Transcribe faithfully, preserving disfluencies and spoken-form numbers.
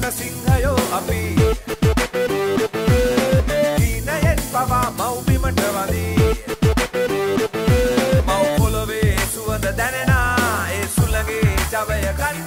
වන සිංහයෝ අපි දීනයෙන් පවා මව්බිමට වදී මව් පොළොවේ සුවඳ දැනෙනා ඒ සුළඟේ ජවය ගන්න